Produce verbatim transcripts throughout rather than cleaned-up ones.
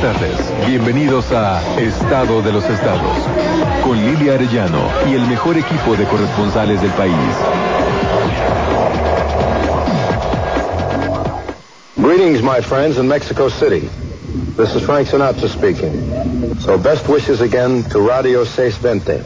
tardes. Bienvenidos a Estado de los Estados, con Lilia Arellano y el mejor equipo de corresponsales del país. Greetings, my friends, in Mexico City. This is Frank Sinatra speaking. So best wishes again to Radio seiscientos veinte.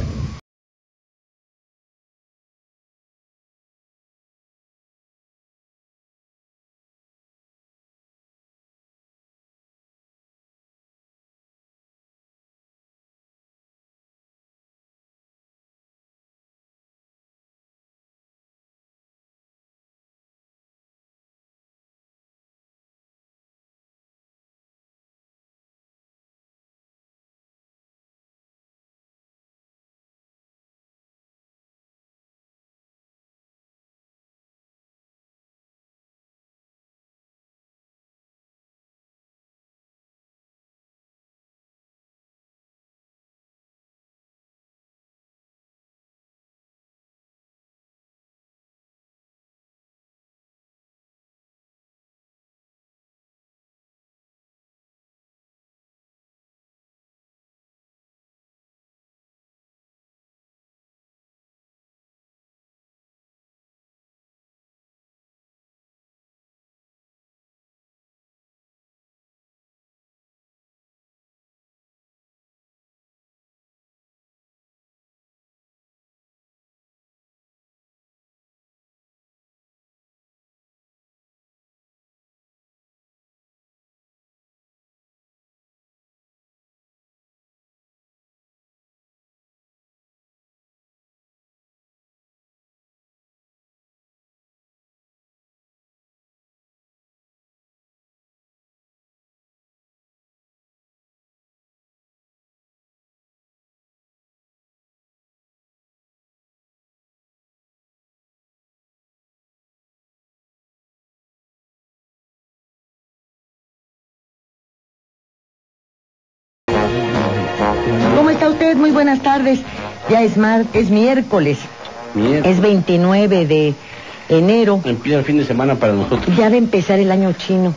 ¿Cómo está usted? Muy buenas tardes. Ya es mar, es miércoles. Miércoles. Es veintinueve de enero. Empieza el fin de semana para nosotros. Ya va a empezar el año chino.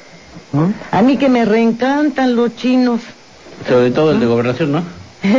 ¿Mm? A mí que me reencantan los chinos. Sobre todo el de gobernación, ¿no?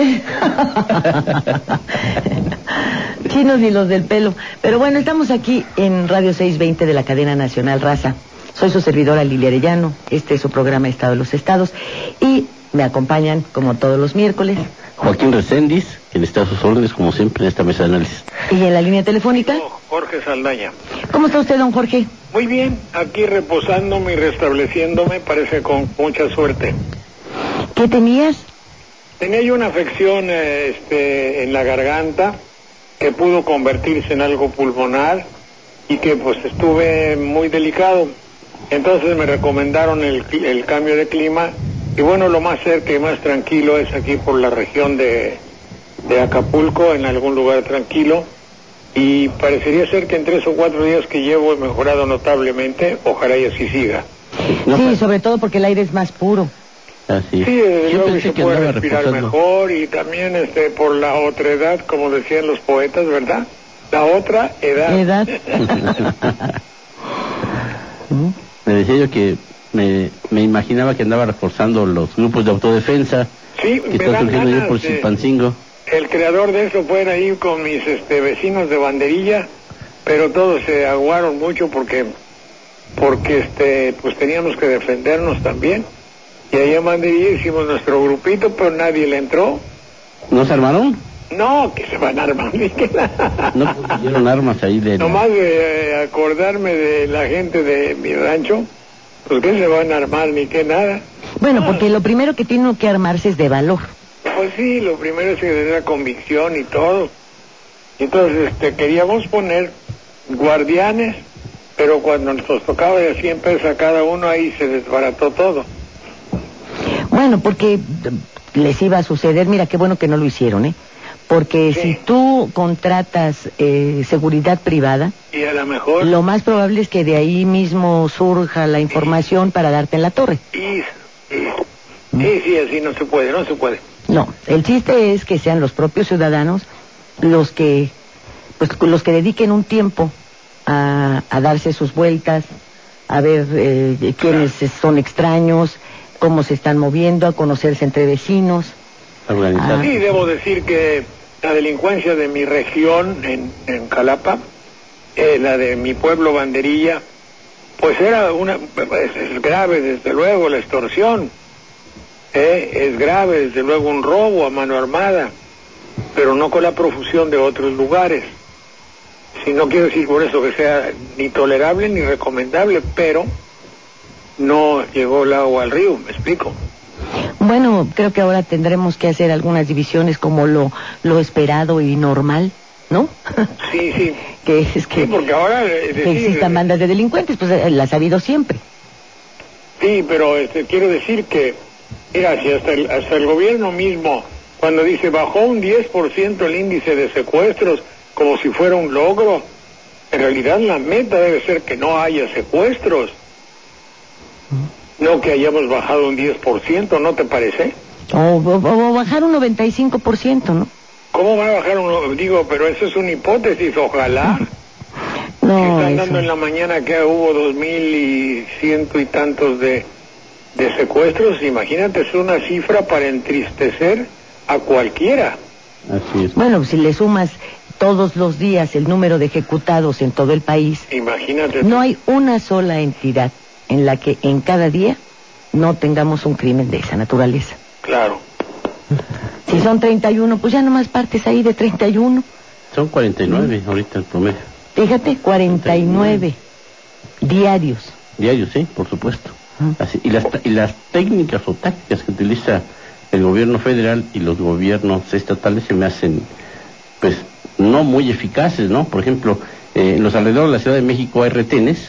Chinos y los del pelo. Pero bueno, estamos aquí en Radio seiscientos veinte de la cadena nacional Raza. Soy su servidora Lilia Arellano. Este es su programa Estado de los Estados. Y me acompañan, como todos los miércoles, Joaquín Reséndiz, quien está a sus órdenes, como siempre, en esta mesa de análisis. ¿Y en la línea telefónica? Jorge Saldaña. ¿Cómo está usted, don Jorge? Muy bien, aquí reposándome y restableciéndome, parece con mucha suerte. ¿Qué tenías? Tenía yo una afección eh, este, en la garganta que pudo convertirse en algo pulmonar y que pues estuve muy delicado. Entonces me recomendaron el, el cambio de clima. Y bueno, lo más cerca y más tranquilo es aquí por la región de, de Acapulco, en algún lugar tranquilo. Y parecería ser que en tres o cuatro días que llevo he mejorado notablemente. Ojalá y así siga. No, sí, pero... sobre todo porque el aire es más puro. Así. Sí, desde Yo luego pensé se que puede andaba respirar reposando. mejor y también este por la otra edad, como decían los poetas, ¿verdad? La otra edad. ¿Edad? Me decía yo que me, me imaginaba que andaba reforzando los grupos de autodefensa Sí, que me están dan surgiendo yo ganas por de- Chilpancingo. El creador de eso fue ahí con mis este vecinos de Banderilla, pero todos se aguaron mucho porque porque este pues teníamos que defendernos también. Y allá en Banderilla hicimos nuestro grupito, pero nadie le entró. ¿No se armaron? No, que se van a armar, ni que nada. No pusieron armas ahí de... Nomás de eh, acordarme de la gente de mi rancho, pues que se van a armar ni que nada. Bueno, porque lo primero que tiene que armarse es de valor. Pues sí, lo primero es que tener convicción y todo. Entonces, este, queríamos poner guardianes, pero cuando nos tocaba de cien pesos a cada uno, ahí se desbarató todo. Bueno, porque les iba a suceder, mira, qué bueno que no lo hicieron, ¿eh? Porque Sí. si tú contratas eh, seguridad privada, Y a lo mejor... lo más probable es que de ahí mismo surja la información para darte en la torre. Y, y- sí, sí, así no se puede, no se puede. No, el chiste es que sean los propios ciudadanos los que, pues, los que dediquen un tiempo a, a darse sus vueltas, a ver eh, quiénes son extraños, cómo se están moviendo, a conocerse entre vecinos. Organizar. Sí, debo decir que la delincuencia de mi región, en, en Jalapa, eh, la de mi pueblo Banderilla, pues era una, es, es grave desde luego la extorsión, eh, es grave desde luego un robo a mano armada, pero no con la profusión de otros lugares. Si no quiero decir por eso que sea ni tolerable ni recomendable, pero no llegó el agua al río, ¿me explico? Bueno, creo que ahora tendremos que hacer algunas divisiones como lo, lo esperado y normal, ¿no? Sí, sí. que es que, sí, porque ahora es decir, que existan bandas de delincuentes, pues eh, las ha habido siempre. Sí, pero este, quiero decir que, mira, si hasta el, hasta el gobierno mismo, cuando dice bajó un diez por ciento el índice de secuestros, como si fuera un logro, en realidad la meta debe ser que no haya secuestros. No que hayamos bajado un diez por ciento, ¿no te parece? O, o, o bajar un noventa y cinco por ciento, ¿no? ¿Cómo van a bajar un...? Digo, pero eso es una hipótesis, ojalá. No, que están eso... dando en la mañana que hubo dos mil y ciento y tantos de, de secuestros. Imagínate, es una cifra para entristecer a cualquiera. Así es. Bueno, si le sumas todos los días el número de ejecutados en todo el país, Imagínate. no hay una sola entidad en la que en cada día no tengamos un crimen de esa naturaleza. Claro. Si son treinta y uno, pues ya nomás partes ahí de treinta y uno. Son cuarenta y nueve ¿Mm? ahorita el promedio. Fíjate, cuarenta y nueve diarios. Diarios, sí, por supuesto. ¿Mm? Así, y, las, y las técnicas o tácticas que utiliza el gobierno federal y los gobiernos estatales se me hacen, pues, no muy eficaces, ¿no? Por ejemplo, eh, en los alrededores de la Ciudad de México hay retenes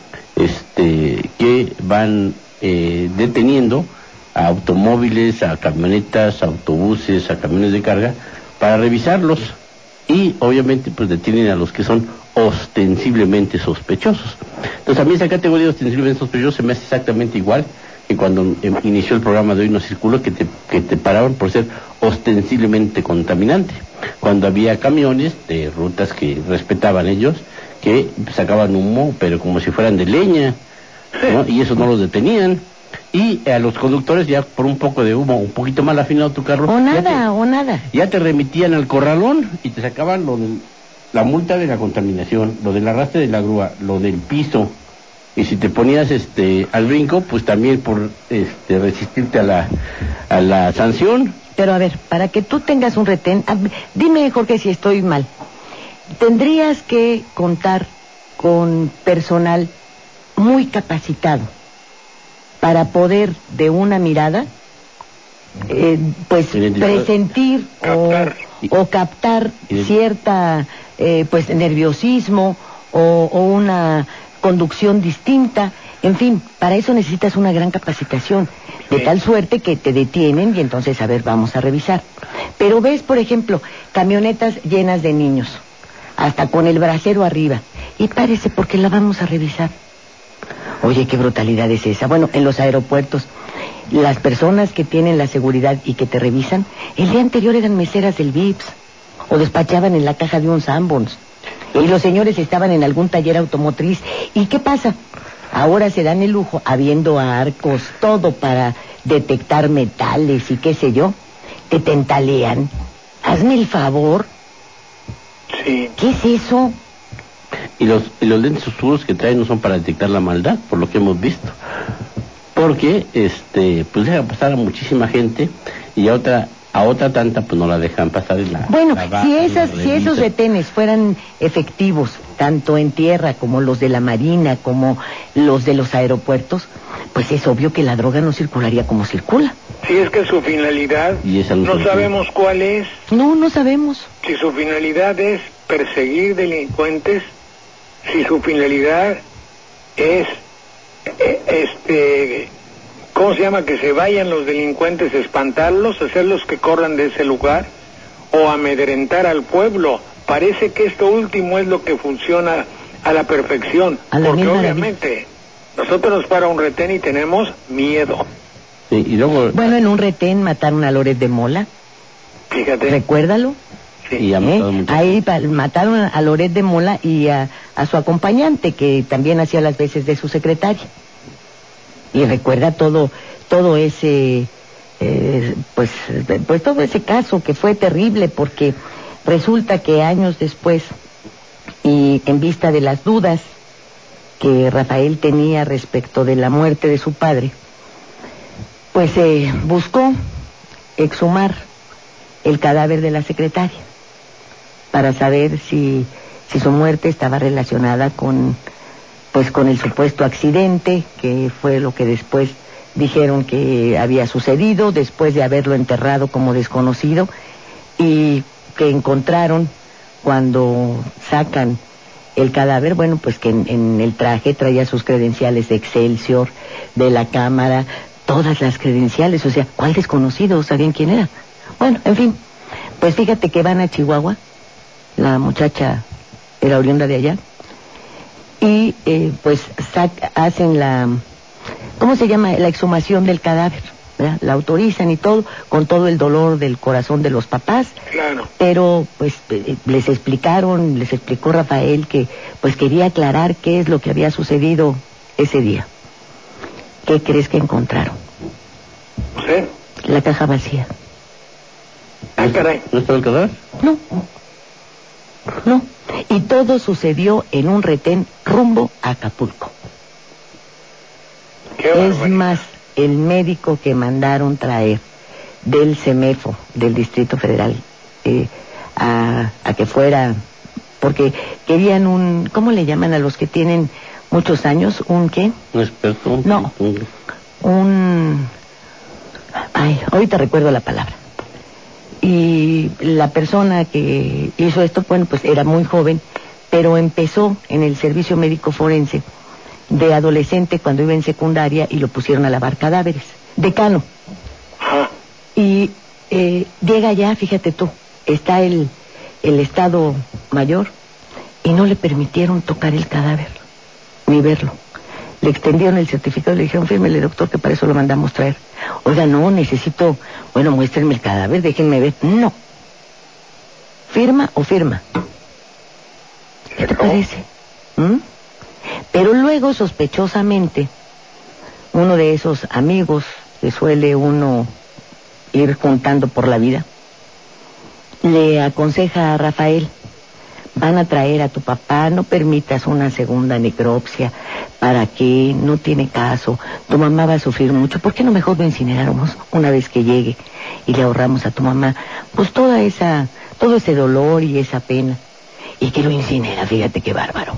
este que van eh, deteniendo a automóviles, a camionetas, a autobuses, a camiones de carga para revisarlos y obviamente pues detienen a los que son ostensiblemente sospechosos. Entonces a mí esa categoría de ostensiblemente sospechosos se me hace exactamente igual que cuando eh, inició el programa de Hoy No Circulo, que te, que te paraban por ser ostensiblemente contaminante, cuando había camiones de rutas que respetaban ellos que sacaban humo, pero como si fueran de leña, ¿no? Y eso no los detenían. Y a los conductores ya por un poco de humo, un poquito mal afinado tu carro. O nada, te, o nada. Ya te remitían al corralón y te sacaban lo de la multa de la contaminación, lo del arrastre de la grúa, lo del piso. Y si te ponías este al brinco, pues también por este resistirte a la, a la sanción. Pero a ver, para que tú tengas un retén, a, dime, Jorge, si estoy mal. Tendrías que contar con personal muy capacitado para poder de una mirada eh, pues presentir captar. O, o captar cierta eh, pues nerviosismo o, o una conducción distinta. En fin, para eso necesitas una gran capacitación, de tal suerte que te detienen y entonces, a ver, vamos a revisar. Pero ves, por ejemplo, camionetas llenas de niños, hasta con el brasero arriba, y parece porque la vamos a revisar. Oye, qué brutalidad es esa. Bueno, en los aeropuertos, las personas que tienen la seguridad y que te revisan, el día anterior eran meseras del Vips, o despachaban en la caja de un Sanborns, y los señores estaban en algún taller automotriz. ¿Y qué pasa? Ahora se dan el lujo, habiendo arcos, todo para detectar metales y qué sé yo, te tentalean. Hazme el favor. Sí. ¿Qué es eso? Y los, y los lentes oscuros que traen no son para detectar la maldad, por lo que hemos visto. Porque, este, pues deja pasar a muchísima gente y a otra, a otra tanta, pues no la dejan pasar en la... Bueno, la si bajan, esas, la si esos revisan. retenes fueran efectivos, tanto en tierra como los de la marina, como los de los aeropuertos, pues es obvio que la droga no circularía como circula. Si es que su finalidad Y esa no no se sabemos cuál es. No, no sabemos. Si su finalidad es perseguir delincuentes, si su finalidad es, eh, este, ¿cómo se llama? Que se vayan los delincuentes, espantarlos, hacerlos que corran de ese lugar, o amedrentar al pueblo. Parece que esto último es lo que funciona a la perfección, A la porque misma obviamente nosotros nos para un retén y tenemos miedo. Sí, y luego... Bueno, en un retén mataron a Loret de Mola, Fíjate. recuérdalo. Sí. Y ha matado ¿Eh? mucha Ahí gente. pa- mataron a Loret de Mola y a, a su acompañante, que también hacía las veces de su secretaria. y recuerda todo, todo ese, eh, pues, pues todo ese caso que fue terrible, porque resulta que años después, y en vista de las dudas que Rafael tenía respecto de la muerte de su padre, pues eh, buscó exhumar el cadáver de la secretaria para saber si, si su muerte estaba relacionada con, pues, con el supuesto accidente, que fue lo que después dijeron que había sucedido después de haberlo enterrado como desconocido, y que encontraron cuando sacan el cadáver, bueno, pues que en, en el traje traía sus credenciales de Excelsior, de la Cámara, todas las credenciales, o sea, ¿cuál desconocido? ¿Sabían quién era? Bueno, en fin, pues fíjate que van a Chihuahua, la muchacha era oriunda de allá, y eh, pues sac- hacen la, ¿cómo se llama? La exhumación del cadáver, ¿verdad? La autorizan y todo, con todo el dolor del corazón de los papás. Claro. Pero pues eh, les explicaron, les explicó Rafael que pues quería aclarar qué es lo que había sucedido ese día. ¿Qué crees que encontraron? ¿Sí? La caja vacía. Ah, caray. ¿No estaba el cadáver? No, no. Y todo sucedió en un retén rumbo a Acapulco. Qué Es barbaridad. más, el médico que mandaron traer del CEMEFO, del Distrito Federal, eh, a, a que fuera, porque querían un, ¿cómo le llaman a los que tienen muchos años? ¿Un qué? ¿Un experto? No. Un- Un... Ay, ahorita recuerdo la palabra. Y la persona que hizo esto, bueno, pues era muy joven, pero empezó en el servicio médico forense de adolescente cuando iba en secundaria y lo pusieron a lavar cadáveres. Decano. Ajá. Y eh, llega ya, fíjate tú, está el, el Estado Mayor y no le permitieron tocar el cadáver, ni verlo. Le extendieron el certificado y le dijeron, fírmele, doctor, que para eso lo mandamos traer. Oiga, no, necesito, bueno, muéstrenme el cadáver, déjenme ver. No. ¿Firma o firma? ¿Qué te parece? ¿Mm? Pero luego, sospechosamente, uno de esos amigos que suele uno ir juntando por la vida, le aconseja a Rafael, van a traer a tu papá, no permitas una segunda necropsia, ¿para qué? No tiene caso, tu mamá va a sufrir mucho, ¿por qué no mejor lo incineráramos una vez que llegue y le ahorramos a tu mamá, pues toda esa, todo ese dolor y esa pena? Y que lo incinera, fíjate qué bárbaro.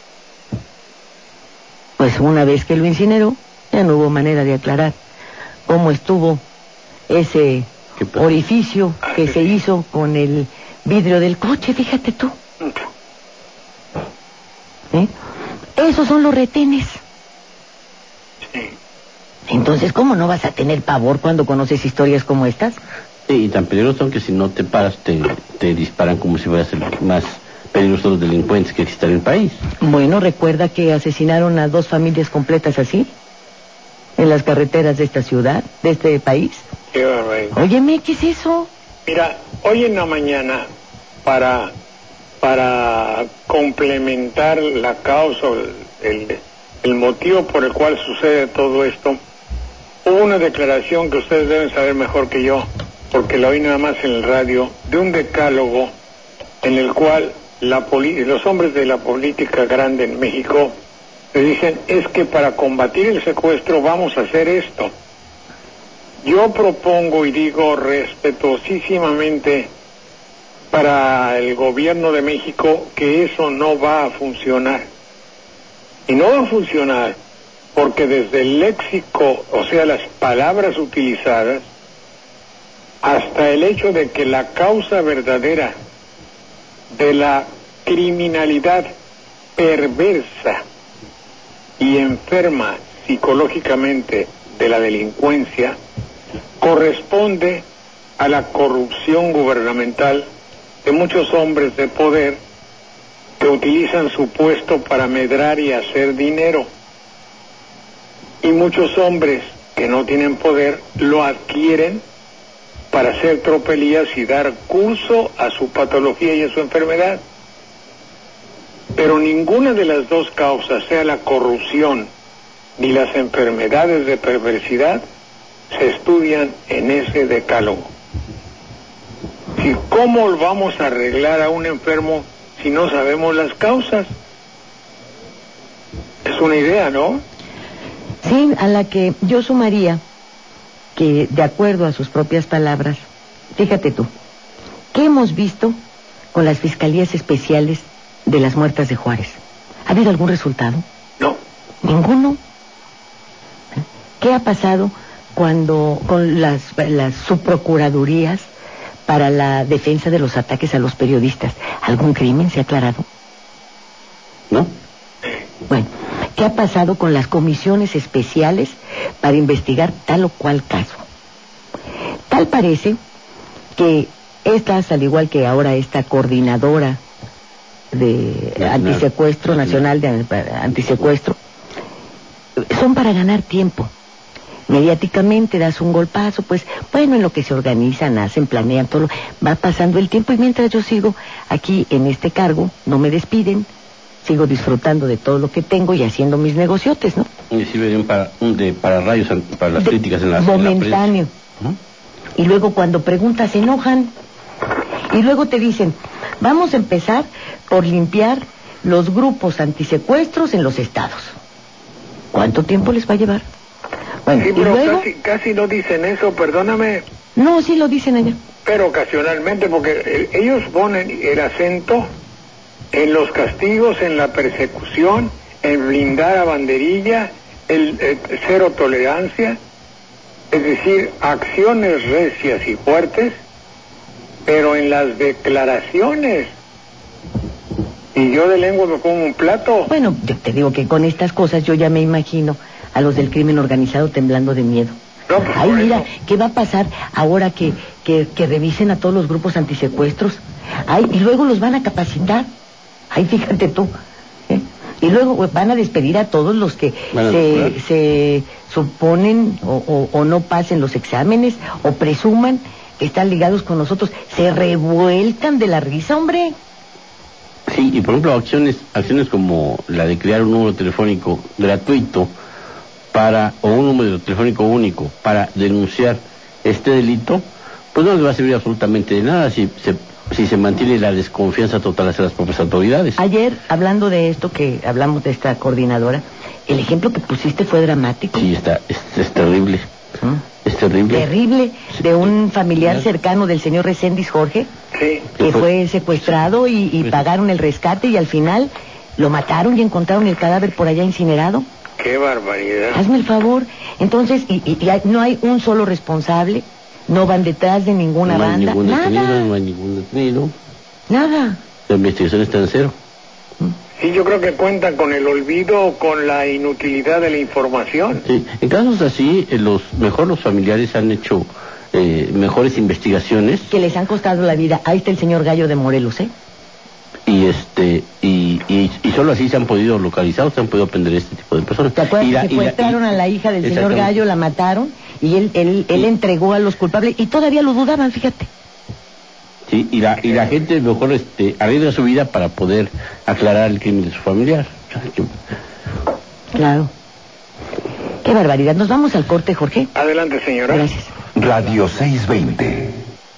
Pues una vez que lo incineró, ya no hubo manera de aclarar cómo estuvo ese orificio que se hizo con el vidrio del coche, fíjate tú. ¿Eh? Esos son los retenes. Sí. Entonces, ¿cómo no vas a tener pavor cuando conoces historias como estas? Sí, y tan peligrosos son que si no te paras te, te disparan como si fueras el más peligroso de los delincuentes que existen en el país. Bueno, recuerda que asesinaron a dos familias completas así, en las carreteras de esta ciudad, de este país. Qué barbaridad. Óyeme, ¿qué es eso? Mira, hoy en la mañana, para, para complementar la causa, el, el, el motivo por el cual sucede todo esto, hubo una declaración que ustedes deben saber mejor que yo, porque la oí nada más en el radio, de un decálogo en el cual la poli- los hombres de la política grande en México le dicen, es que para combatir el secuestro vamos a hacer esto. Yo propongo y digo respetuosísimamente para el gobierno de México que eso no va a funcionar. Y no va a funcionar porque desde el léxico, o sea, las palabras utilizadas, hasta el hecho de que la causa verdadera de la criminalidad perversa y enferma psicológicamente de la delincuencia corresponde a la corrupción gubernamental de muchos hombres de poder que utilizan su puesto para medrar y hacer dinero, y muchos hombres que no tienen poder lo adquieren para hacer tropelías y dar curso a su patología y a su enfermedad. Pero ninguna de las dos causas, sea la corrupción ni las enfermedades de perversidad se estudian en ese decálogo. ¿Y cómo vamos a arreglar a un enfermo si no sabemos las causas? Es una idea, ¿no? Sí, a la que yo sumaría que, de acuerdo a sus propias palabras, fíjate tú, ¿qué hemos visto con las fiscalías especiales de las muertas de Juárez? ¿Ha habido algún resultado? No. ¿Ninguno? ¿Qué ha pasado cuando con las, las subprocuradurías para la defensa de los ataques a los periodistas? ¿Algún crimen se ha aclarado? ¿No? Bueno, ¿qué ha pasado con las comisiones especiales para investigar tal o cual caso? Tal parece que estas, al igual que ahora esta coordinadora de Nacional. antisecuestro, nacional de antisecuestro, son para ganar tiempo. Mediáticamente das un golpazo, pues bueno, en lo que se organizan, hacen, planean, todo lo, va pasando el tiempo y mientras yo sigo aquí en este cargo, no me despiden, sigo disfrutando de todo lo que tengo y haciendo mis negociotes, ¿no? Y sirve de un para, un de para rayos para las De, críticas en la momentáneo. En la prensa. Y luego cuando preguntas se enojan y luego te dicen, vamos a empezar por limpiar los grupos antisecuestros en los estados. ¿Cuánto tiempo les va a llevar? Bueno, Sí, y pero luego... casi, casi no dicen eso, perdóname, No, sí lo dicen allá. pero ocasionalmente, porque el- ellos ponen el acento en los castigos, en la persecución, en blindar a banderilla, el, el cero tolerancia, es decir, acciones recias y fuertes, pero en las declaraciones, y yo de lengua me pongo un plato. Bueno, yo te digo que con estas cosas yo ya me imagino a los del crimen organizado temblando de miedo. No, pues, Ay, por mira, eso. ¿qué va a pasar ahora que, que, que revisen a todos los grupos antisecuestros? Ay, y luego los van a capacitar. Ay, fíjate tú. ¿eh? Y luego pues, van a despedir a todos los que Van a se, depurar. se suponen o, o, o no pasen los exámenes o presuman que están ligados con nosotros. Se revuelcan de la risa, hombre. Sí, y por ejemplo, acciones acciones como la de crear un número telefónico gratuito para o un número telefónico único para denunciar este delito, pues no les va a servir absolutamente de nada si se si se mantiene la desconfianza total hacia las propias autoridades. Ayer, hablando de esto, que hablamos de esta coordinadora, el ejemplo que pusiste fue dramático. Sí, está es, es terrible. ¿Mm? Es terrible. Terrible, de un familiar cercano del señor Reséndiz Jorge, Sí, que fue secuestrado y, y pagaron el rescate y al final lo mataron y encontraron el cadáver por allá incinerado. qué barbaridad. Hazme el favor. Entonces, y, y- y hay- no hay un solo responsable, no van detrás de ninguna no hay banda, ningún detenido, nada, no hay ningún detenido. nada. La investigación está en cero. Sí, yo creo que cuentan con el olvido o con la inutilidad de la información. Sí, en casos así, eh, los mejor los familiares han hecho eh, mejores investigaciones Que les han costado la vida. Ahí está el señor Gallo de Morelos, ¿eh? y este y, y, y solo así se han podido localizar, o se han podido aprender este tipo de personas. ¿Te acuerdas Y la- que y la- secuestraron y- a la hija del señor Exactamente. Gallo, la mataron y él, él, él Sí. entregó a los culpables y todavía lo dudaban, fíjate. Sí, y la y la gente mejor este arriesga su vida para poder aclarar el crimen de su familiar. O sea, que- Claro. Qué barbaridad. Nos vamos al corte, Jorge. Adelante, señora. Gracias. Radio seiscientos veinte.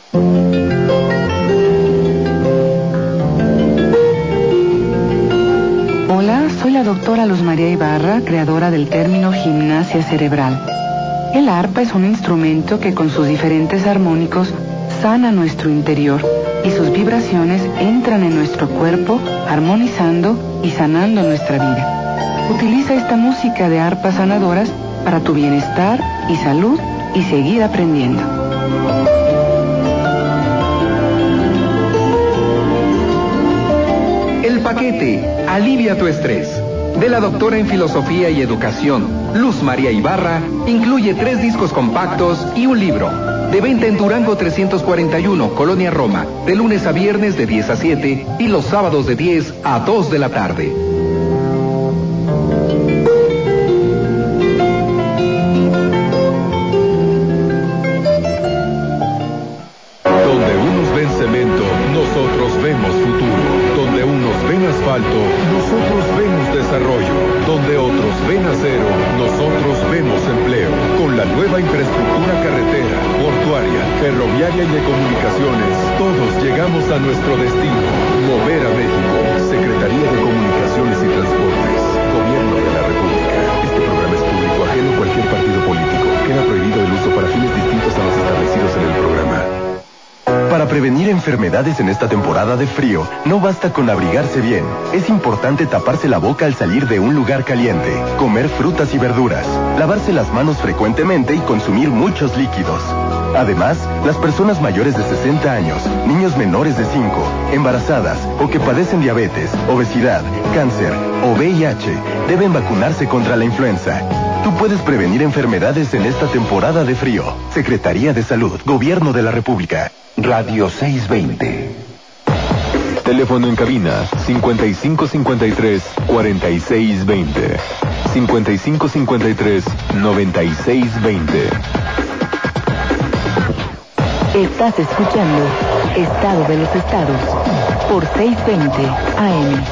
Hola, soy la doctora Luz María Ibarra, creadora del término gimnasia cerebral. El arpa es un instrumento que con sus diferentes armónicos sana nuestro interior y sus vibraciones entran en nuestro cuerpo armonizando y sanando nuestra vida. Utiliza esta música de arpas sanadoras para tu bienestar y salud y seguir aprendiendo. El paquete alivia tu estrés. De la doctora en filosofía y educación, Luz María Ibarra, incluye tres discos compactos y un libro. De venta en Durango trescientos cuarenta y uno, Colonia Roma, de lunes a viernes de diez a siete y los sábados de diez a dos de la tarde. Donde unos ven cemento, nosotros vemos futuro. Donde unos ven asfalto, nosotros vemos desarrollo. Donde otros ven acero, nosotros nueva infraestructura carretera, portuaria, ferroviaria y de comunicaciones. Todos llegamos a nuestro destino. Mover a México. Secretaría de Comunicaciones y Transportes. Gobierno de la República. Este programa es público, ajeno a cualquier partido político. Queda prohibido el uso para fines distintos a los establecidos en el programa. Para prevenir enfermedades en esta temporada de frío, no basta con abrigarse bien. Es importante taparse la boca al salir de un lugar caliente, comer frutas y verduras, lavarse las manos frecuentemente y consumir muchos líquidos. Además, las personas mayores de sesenta años, niños menores de cinco, embarazadas o que padecen diabetes, obesidad, cáncer o V I H deben vacunarse contra la influenza. Tú puedes prevenir enfermedades en esta temporada de frío. Secretaría de Salud, Gobierno de la República. Radio seiscientos veinte. Teléfono en cabina cincuenta y cinco cincuenta y tres cuarenta y seis veinte. cincuenta y cinco cincuenta y tres noventa y seis veinte. Estás escuchando Estado de los Estados por seiscientos veinte A M.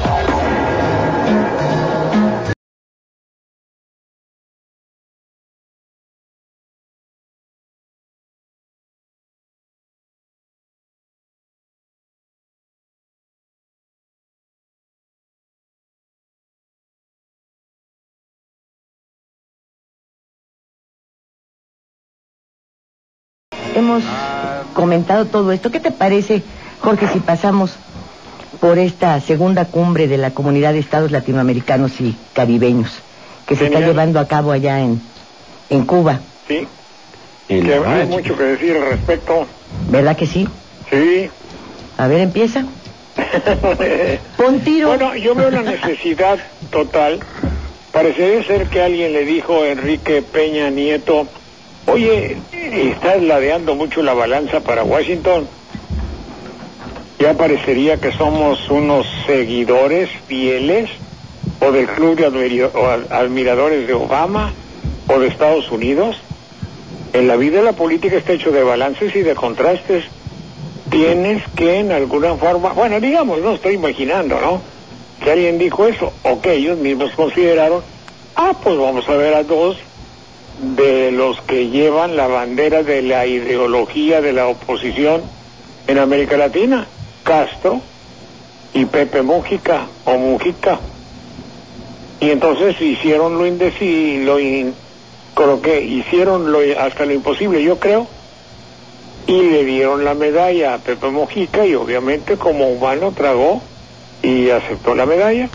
Hemos comentado todo esto. ¿Qué te parece, Jorge, si pasamos por esta segunda cumbre de la Comunidad de Estados Latinoamericanos y Caribeños que se Genial. está llevando a cabo allá en, en Cuba? Sí, que hay mucho que decir al respecto. ¿Verdad que sí? Sí. A ver, empieza. Pon tiro. Bueno, yo veo la necesidad total. Parecería ser que alguien le dijo a Enrique Peña Nieto: oye, estás ladeando mucho la balanza para Washington. Ya parecería que somos unos seguidores fieles o del club de admira- o admiradores de Obama o de Estados Unidos. En la vida la política está hecho de balances y de contrastes. Tienes que en alguna forma, bueno, digamos, no estoy imaginando, ¿no?, que alguien dijo eso, o que ellos mismos consideraron, ah, pues vamos a ver a dos de los que llevan la bandera de la ideología de la oposición en América Latina, Castro y Pepe Mujica o Mujica. Y entonces hicieron lo indecible, lo in, creo que hicieron lo, hasta lo imposible, yo creo, y le dieron la medalla a Pepe Mujica, y obviamente como humano tragó y aceptó la medalla.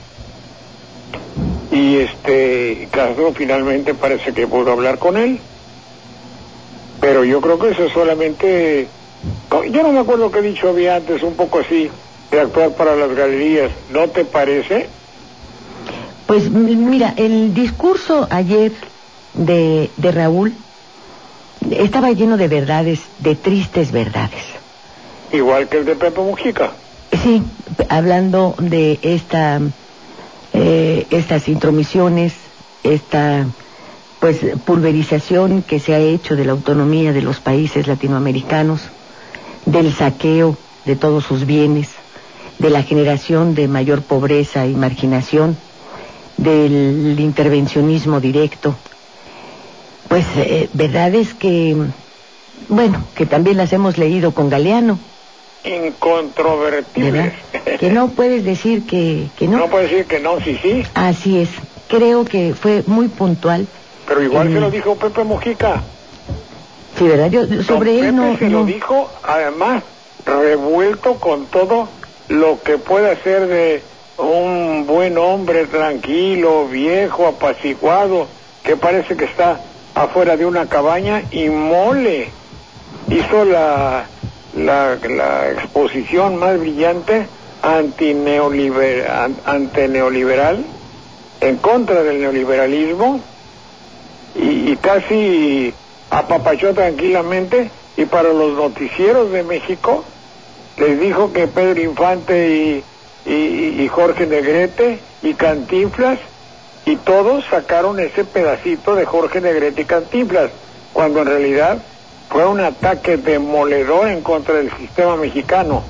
Y este Castro finalmente parece que pudo hablar con él, pero yo creo que eso es solamente, yo no me acuerdo qué dicho había antes, un poco así, de actuar para las galerías, ¿no te parece? Pues mira, el discurso ayer de, de Raúl estaba lleno de verdades, de tristes verdades. Igual que el de Pepe Mujica. Sí, hablando de esta... Eh, estas intromisiones, esta pues pulverización que se ha hecho de la autonomía de los países latinoamericanos, del saqueo de todos sus bienes, de la generación de mayor pobreza y marginación, del intervencionismo directo. Pues eh, verdades que, bueno, que también las hemos leído con Galeano. Incontrovertibles. Que no puedes decir que, que no. No puedes decir que no, sí, sí. Así es. Creo que fue muy puntual. Pero igual en... se lo dijo Pepe Mujica. Sí, ¿verdad? Yo, sobre Don él Pepe no... se no... lo dijo, además, revuelto con todo lo que puede ser de un buen hombre tranquilo, viejo, apaciguado, que parece que está afuera de una cabaña, y mole. Hizo la... La, la exposición más brillante antineoliberal, antineoliberal, en contra del neoliberalismo, y, y casi apapachó tranquilamente, y para los noticieros de México les dijo que Pedro Infante y, y, y Jorge Negrete y Cantinflas y todos sacaron ese pedacito de Jorge Negrete y Cantinflas, cuando en realidad fue un ataque demoledor en contra del sistema mexicano.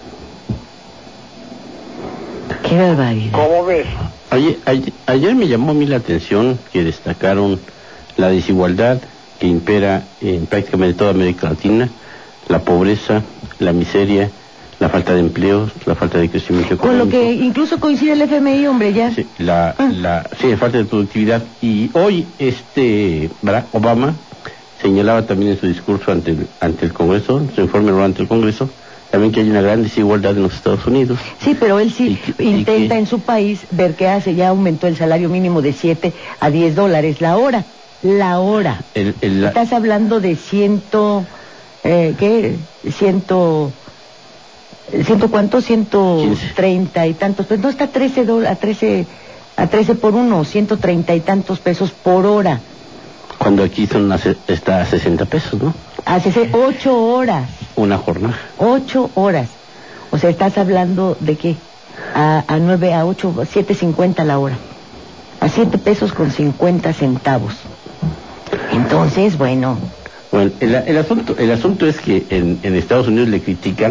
Qué barbaridad. ¿Cómo ves? Ayer, ayer, ayer me llamó a mí la atención que destacaron la desigualdad que impera en prácticamente toda América Latina: la pobreza, la miseria, la falta de empleos, la falta de crecimiento económico. Con lo que incluso coincide el F M I, hombre, ya. Sí, la, ah. la, sí, falta de productividad. Y hoy este Barack Obama señalaba también en su discurso ante el, ante el Congreso, su informe ante el Congreso, también que hay una gran desigualdad en los Estados Unidos. Sí, pero él sí que, intenta que, en su país ver qué hace. Ya aumentó el salario mínimo de siete a diez dólares la hora. La hora. El, el, la... Estás hablando de ciento... Eh, ¿Qué? Ciento... ¿Ciento cuánto? Ciento treinta y tantos. Pues no está a trece dólares, a trece, a trece por uno, ciento treinta y tantos pesos por hora. Cuando aquí son a, está a sesenta pesos, ¿no? Hace ocho horas. Una jornada. Ocho horas. O sea, estás hablando de qué? A, a nueve, a ocho, a siete cincuenta la hora. A siete pesos con cincuenta centavos. Entonces, bueno. Bueno, el, el asunto, el asunto es que en, en Estados Unidos le critican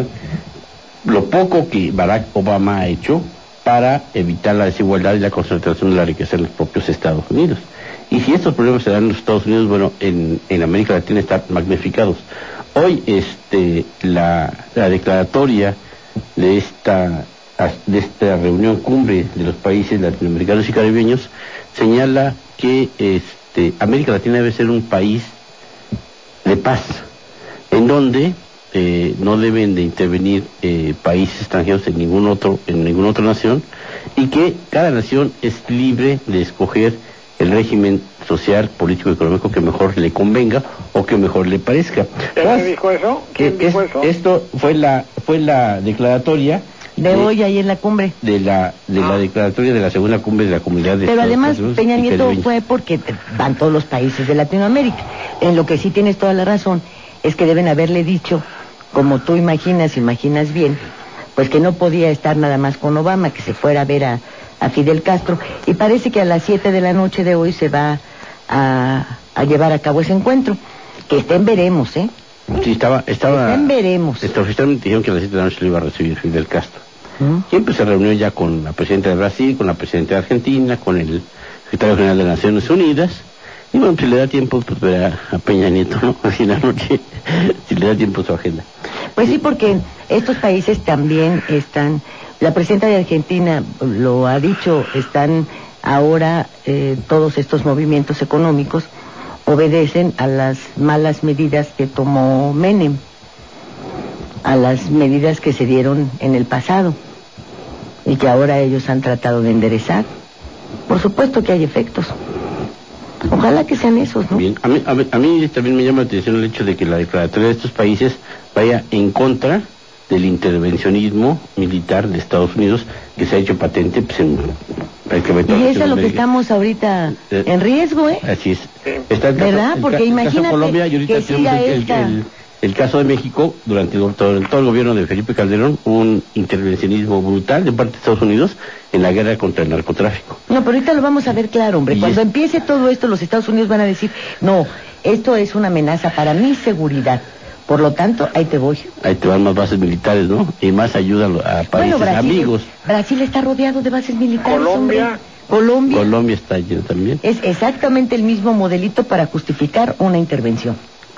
lo poco que Barack Obama ha hecho para evitar la desigualdad y la concentración de la riqueza en los propios Estados Unidos. Y si estos problemas se dan en los Estados Unidos, bueno, en, en América Latina están magnificados. Hoy este la, la declaratoria de esta de esta reunión cumbre de los países latinoamericanos y caribeños señala que este América Latina debe ser un país de paz, en donde eh, no deben de intervenir eh, países extranjeros en ningún otro en ninguna otra nación, y que cada nación es libre de escoger el régimen social, político y económico que mejor le convenga o que mejor le parezca. ¿Quién dijo eso? ¿Quién es, dijo eso? Esto fue la fue la declaratoria de, de hoy ahí en la cumbre. De la de ah. la declaratoria de la segunda cumbre de la Comunidad de Pero Estados además Unidos Peña Nieto caribeños. Fue porque van todos los países de Latinoamérica. En lo que sí tienes toda la razón es que deben haberle dicho, como tú imaginas, imaginas bien, pues que no podía estar nada más con Obama, que se fuera a ver a, a Fidel Castro, y parece que a las siete de la noche de hoy se va a, a llevar a cabo ese encuentro, que estén veremos, ¿eh? Sí, estaba, estaba... Estén veremos. Oficialmente dijeron que a las siete de la noche lo iba a recibir Fidel Castro. ¿Mm? Siempre se reunió ya con la presidenta de Brasil, con la presidenta de Argentina, con el secretario general de Naciones Unidas. Y bueno, si le da tiempo, pues verá a Peña Nieto, ¿no? Así en la noche, si le da tiempo su agenda. Pues sí, porque estos países también están, la presidenta de Argentina lo ha dicho, están ahora eh, todos estos movimientos económicos obedecen a las malas medidas que tomó Menem, a las medidas que se dieron en el pasado y que ahora ellos han tratado de enderezar. Por supuesto que hay efectos. Ojalá que sean esos, ¿no? Bien, a mí, a, mí, a mí también me llama la atención el hecho de que la declaratoria de estos países vaya en contra del intervencionismo militar de Estados Unidos, que se ha hecho patente pues, en prácticamente... Y eso es lo que estamos ahorita eh, en riesgo, ¿eh? Así es. Está el caso, ¿verdad? el, Porque el, imagínate el caso de Colombia, y ahorita que siga el, esta... el, el, el caso de México, durante todo, todo el gobierno de Felipe Calderón, un intervencionismo brutal de parte de Estados Unidos en la guerra contra el narcotráfico. No, pero ahorita lo vamos a ver claro, hombre. Y Cuando es... empiece todo esto, los Estados Unidos van a decir, no, esto es una amenaza para mi seguridad. Por lo tanto, ahí te voy. Ahí te van más bases militares, ¿no? Y más ayuda a países bueno, Brasil, amigos. Brasil está rodeado de bases militares, Colombia. Hombre. Colombia. Colombia está lleno también. Es exactamente el mismo modelito para justificar una intervención.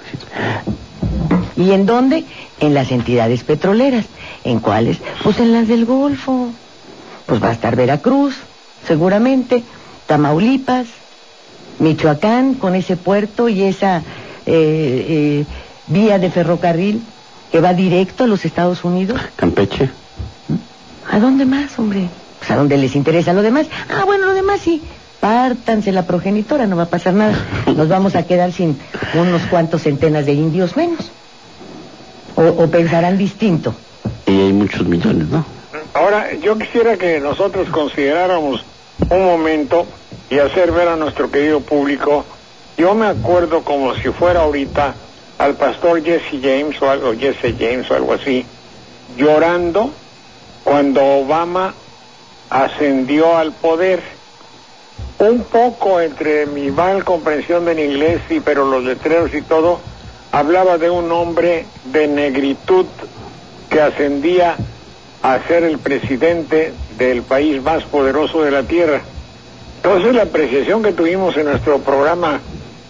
Sí. ¿Y en dónde? En las entidades petroleras. ¿En cuáles? Pues en las del Golfo. Pues va a estar Veracruz, seguramente, Tamaulipas, Michoacán, con ese puerto y esa eh, eh, vía de ferrocarril que va directo a los Estados Unidos. Campeche. ¿A dónde más, hombre? Pues a donde les interesa lo demás. Ah, bueno, lo demás sí. Pártanse la progenitora, no va a pasar nada. Nos vamos a quedar sin unos cuantos centenas de indios menos. O, o pensarán distinto. Y hay muchos millones, ¿no? Ahora, yo quisiera que nosotros consideráramos un momento y hacer ver a nuestro querido público, yo me acuerdo como si fuera ahorita al pastor Jesse James o algo, Jesse James o algo así, llorando cuando Obama ascendió al poder. Un poco entre mi mal comprensión del inglés, y pero los letreros y todo, hablaba de un hombre de negritud que ascendía a ser el presidente del país más poderoso de la tierra. Entonces la apreciación que tuvimos en nuestro programa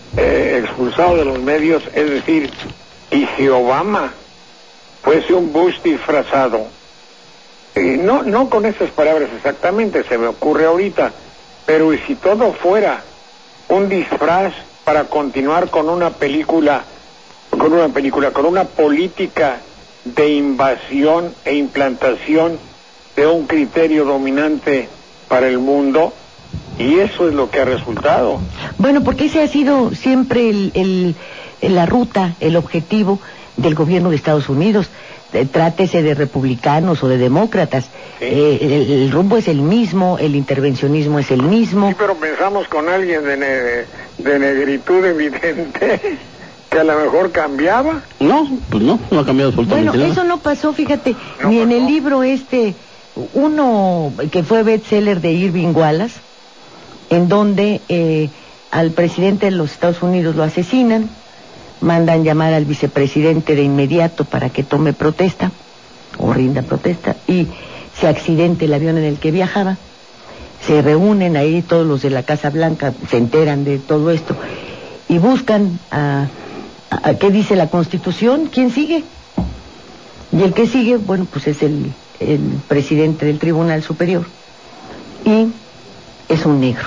eh, expulsado de los medios, es decir, y si Obama fuese un Bush disfrazado, eh, no, no con esas palabras exactamente, se me ocurre ahorita, pero y si todo fuera un disfraz para continuar con una película, con una película, con una política de invasión e implantación de un criterio dominante para el mundo, y eso es lo que ha resultado. Bueno, porque ese ha sido siempre el, el, el, la ruta, el objetivo del gobierno de Estados Unidos. Eh, trátese de republicanos o de demócratas, sí. eh, el, el rumbo es el mismo, el intervencionismo es el mismo. Sí, pero pensamos con alguien de, ne de negritud evidente que a lo mejor cambiaba. No, pues no, no ha cambiado absolutamente Bueno, nada. Eso no pasó, fíjate, no ni pasó. en el libro este, uno que fue bestseller de Irving Wallace, en donde eh, al presidente de los Estados Unidos lo asesinan, mandan llamar al vicepresidente de inmediato para que tome protesta, o rinda protesta, y se accidente el avión en el que viajaba. Se reúnen ahí todos los de la Casa Blanca, se enteran de todo esto, y buscan a, a, a qué dice la Constitución, quién sigue. Y el que sigue, bueno, pues es el, el presidente del Tribunal Superior, y es un negro.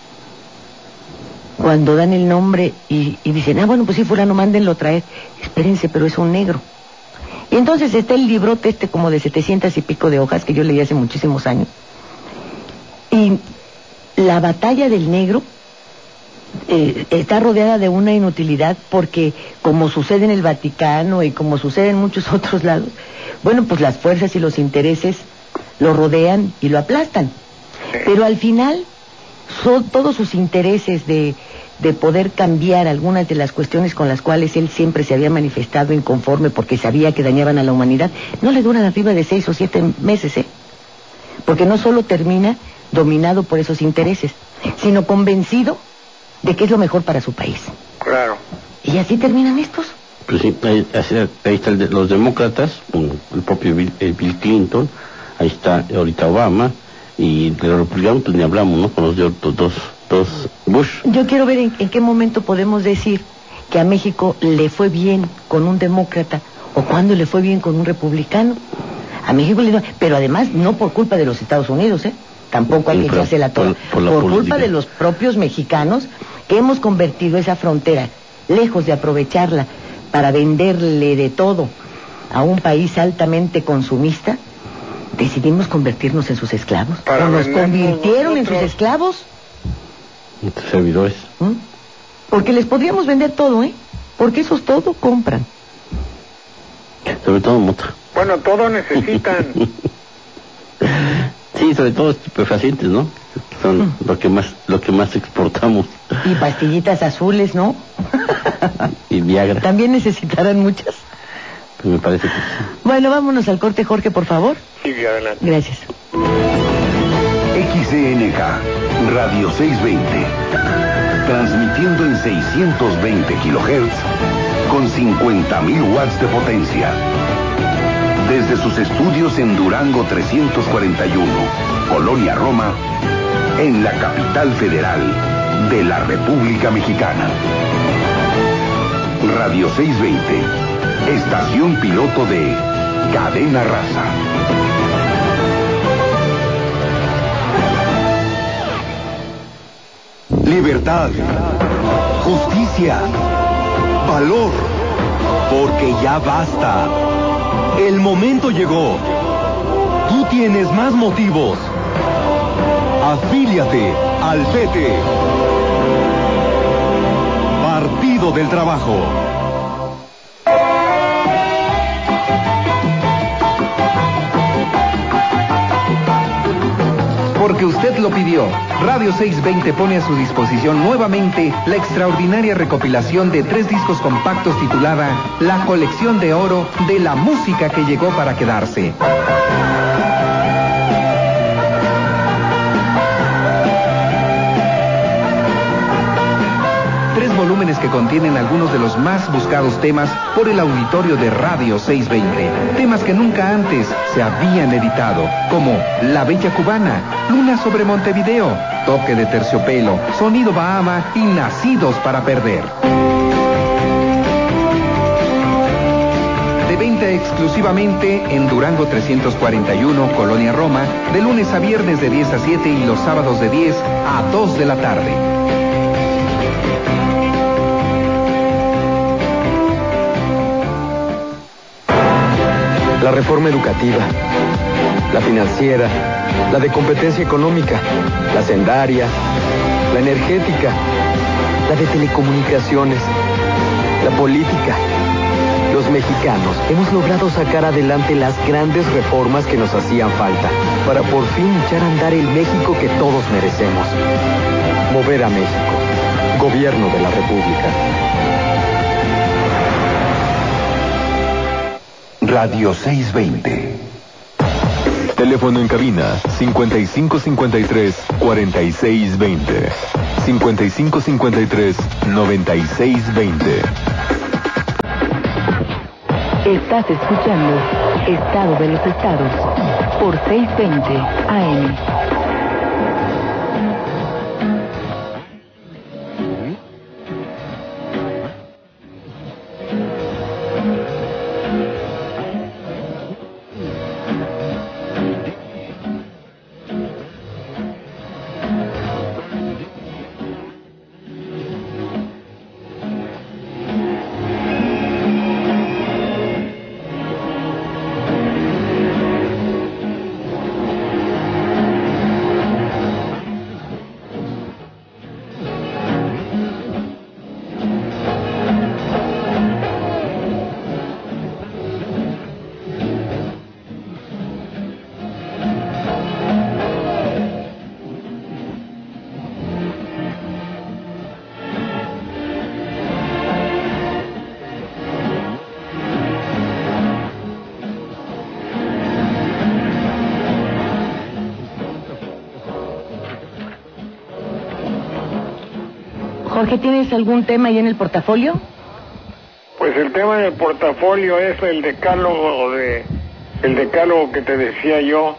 Cuando dan el nombre y, y dicen, ah, bueno, pues sí, fulano, mándenlo traer. Espérense, pero es un negro. Y entonces está el librote este como de setecientas y pico de hojas que yo leí hace muchísimos años. Y la batalla del negro eh, está rodeada de una inutilidad porque, como sucede en el Vaticano y como sucede en muchos otros lados, bueno, pues las fuerzas y los intereses lo rodean y lo aplastan. Pero al final, son todos sus intereses de, de poder cambiar algunas de las cuestiones con las cuales él siempre se había manifestado inconforme porque sabía que dañaban a la humanidad, no le duran arriba de seis o siete meses, ¿eh? Porque no solo termina dominado por esos intereses, sino convencido de que es lo mejor para su país. Claro. Y así terminan estos. Pues sí, ahí, ahí están de, los demócratas, el propio Bill, el Bill Clinton, ahí está ahorita Obama, y de los republicanos pues ni hablamos, ¿no? Con los de otros dos, dos Bush. Yo quiero ver en, en qué momento podemos decir que a México le fue bien con un demócrata o cuando le fue bien con un republicano. A México le fue, pero además no por culpa de los Estados Unidos, ¿eh? Tampoco hay que echarse la toalla. Por, por, por culpa de los propios mexicanos que hemos convertido esa frontera, lejos de aprovecharla para venderle de todo a un país altamente consumista, decidimos convertirnos en sus esclavos. Para ¿O nos convirtieron nosotros en sus esclavos? Servidores. ¿Mm? Porque les podríamos vender todo, ¿eh? Porque esos todo compran. Sobre todo mota. Bueno, todo necesitan. Sí, sobre todo estupefacientes, ¿no? Son mm. lo que más lo que más exportamos. Y pastillitas azules, ¿no? Y Viagra. También necesitarán muchas. Pues me parece que sí. Bueno, vámonos al corte, Jorge, por favor. Sí, adelante. Gracias. X C N K, Radio seiscientos veinte, transmitiendo en seiscientos veinte kilohertz con cincuenta mil watts de potencia. Desde sus estudios en Durango trescientos cuarenta y uno, Colonia Roma, en la capital federal de la República Mexicana. Radio seiscientos veinte, estación piloto de Cadena Raza. Libertad, justicia, valor, porque ya basta. El momento llegó. Tú tienes más motivos. Afíliate al P T. Partido del Trabajo. Porque usted lo pidió, Radio seiscientos veinte pone a su disposición nuevamente la extraordinaria recopilación de tres discos compactos titulada La colección de oro de la música que llegó para quedarse. Tres volúmenes que contienen algunos de los más buscados temas por el auditorio de Radio seiscientos veinte. Temas que nunca antes se habían editado, como La Bella Cubana, Luna sobre Montevideo, Toque de Terciopelo, Sonido Bahama y Nacidos para Perder. De venta exclusivamente en Durango trescientos cuarenta y uno, Colonia Roma, de lunes a viernes de diez a siete y los sábados de diez a dos de la tarde. La reforma educativa, la financiera, la de competencia económica, la sendaria, la energética, la de telecomunicaciones, la política. Los mexicanos hemos logrado sacar adelante las grandes reformas que nos hacían falta para por fin echar a andar el México que todos merecemos. Mover a México. Gobierno de la República. Radio seiscientos veinte. Teléfono en cabina cincuenta y cinco cincuenta y tres cuarenta y seis veinte. cincuenta y cinco cincuenta y tres noventa y seis veinte. Estás escuchando Estado de los Estados por seiscientos veinte A M. Jorge, ¿tienes algún tema ahí en el portafolio? Pues el tema del portafolio es el decálogo de el decálogo que te decía yo